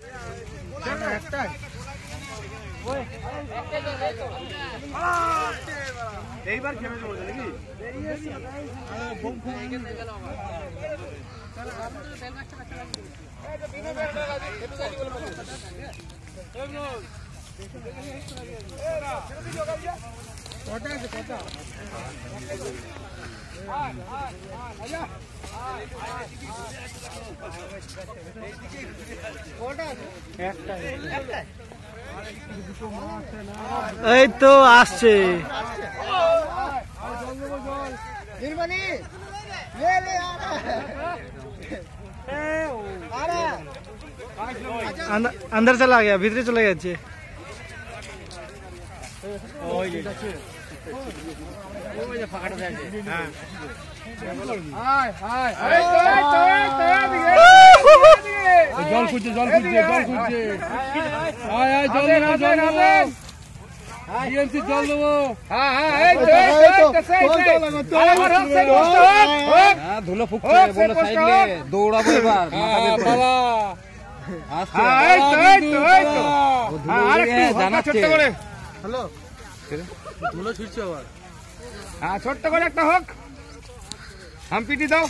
এইবার খেমে যাবো নাকি এই তো আসছে अंदर चला गया भीतर चले गए জল খুঁজছে জল খুঁজছে জল খুঁজছে আয় আয় জল দেবো জল দেবো ডিএমসি জল দেবো ধুলো ফুকছে বলো সাইডে দৌড়াবো এবার বাবা হ্যালো ধুলো ছুটছে আবার হ্যাঁ ছোট্ট করে একটা হোক হাম পিটি দাও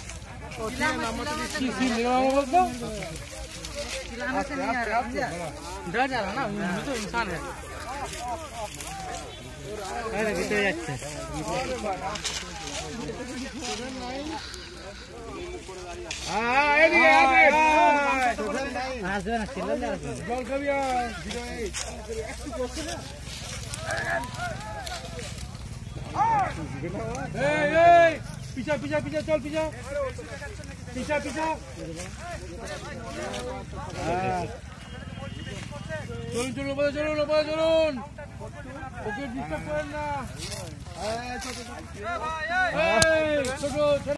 डर जा रहा ना वो तो इंसान है अरे भीतर যাচ্ছে हां এদিকে আসবে না ছিল না জল খাবি একটু বসে না এই এই পিছা পিছা পিছা চল পিছা পিছা পিছা চলুন চলুন চলুন চলুন ওকে ডিস্টার্ব করেন না ছোট